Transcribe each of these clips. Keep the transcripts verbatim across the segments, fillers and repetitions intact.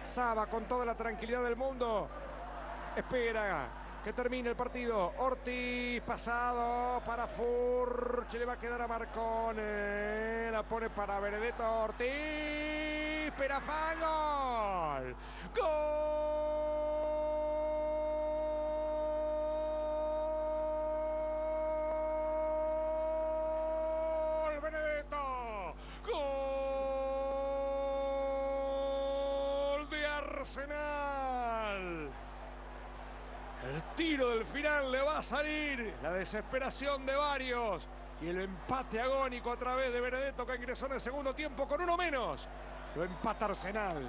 Saba con toda la tranquilidad del mundo. Espera que termine el partido. Ortiz, pasado para Furch. Le va a quedar a Marcone. La pone para Benedetto Ortiz. Perafán, gol. Gol. Benedetto. Gol de Arsenal. El tiro del final le va a salir. La desesperación de varios. Y el empate agónico a través de Benedetto, que ingresó en el segundo tiempo con uno menos. Lo empata Arsenal.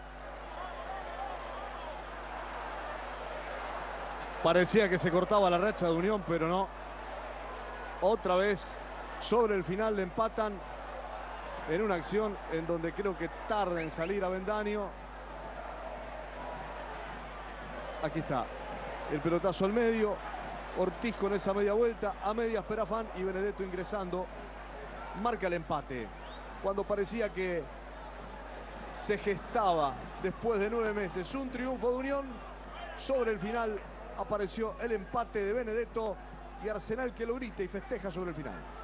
Parecía que se cortaba la racha de Unión, pero no. Otra vez, sobre el final, le empatan en una acción en donde creo que tarda en salir Avendaño. Aquí está. El pelotazo al medio. Ortiz con esa media vuelta. A medias Perafán y Benedetto ingresando. Marca el empate. Cuando parecía que se gestaba después de nueve meses un triunfo de Unión, sobre el final apareció el empate de Benedetto y Arsenal que lo grita y festeja sobre el final.